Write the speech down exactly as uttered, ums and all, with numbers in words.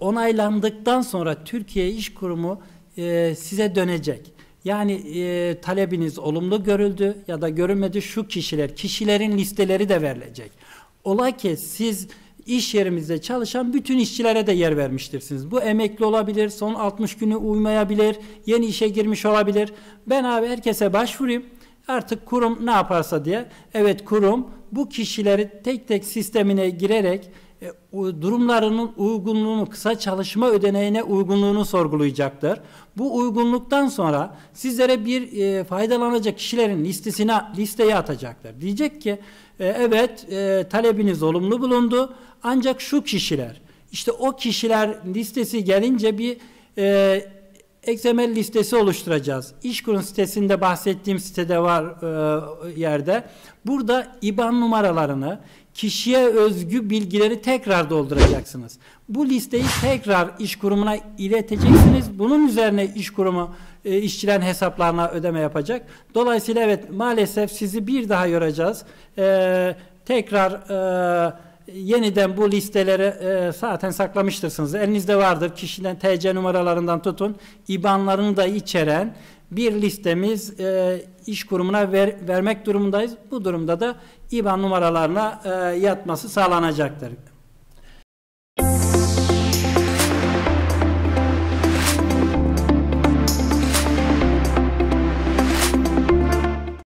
onaylandıktan sonra Türkiye İş Kurumu e, size dönecek. Yani e, talebiniz olumlu görüldü ya da görülmedi, şu kişiler, kişilerin listeleri de verilecek. Ola ki siz iş yerimizde çalışan bütün işçilere de yer vermiştirsiniz. Bu emekli olabilir, son altmış günü uymayabilir, yeni işe girmiş olabilir. Ben abi herkese başvurayım, artık kurum ne yaparsa diye. Evet, kurum bu kişileri tek tek sistemine girerek e, durumlarının uygunluğunu, kısa çalışma ödeneğine uygunluğunu sorgulayacaktır. Bu uygunluktan sonra sizlere bir e, faydalanacak kişilerin listesine listeye atacaktır. Diyecek ki e, evet e, talebiniz olumlu bulundu, ancak şu kişiler, işte o kişiler listesi gelince bir e, X M L listesi oluşturacağız. İşkurum sitesinde bahsettiğim sitede var e, yerde. Burada İ B A N numaralarını, kişiye özgü bilgileri tekrar dolduracaksınız. Bu listeyi tekrar iş kurumuna ileteceksiniz. Bunun üzerine iş kurumu e, işçilerin hesaplarına ödeme yapacak. Dolayısıyla evet, maalesef sizi bir daha yoracağız. E, tekrar e, yeniden bu listeleri e, zaten saklamıştırsınız. Elinizde vardır. Kişiden T C numaralarından tutun, İ B A N'larını da içeren bir listemiz e, iş kurumuna ver, vermek durumundayız. Bu durumda da İ B A N numaralarına e, yatması sağlanacaktır.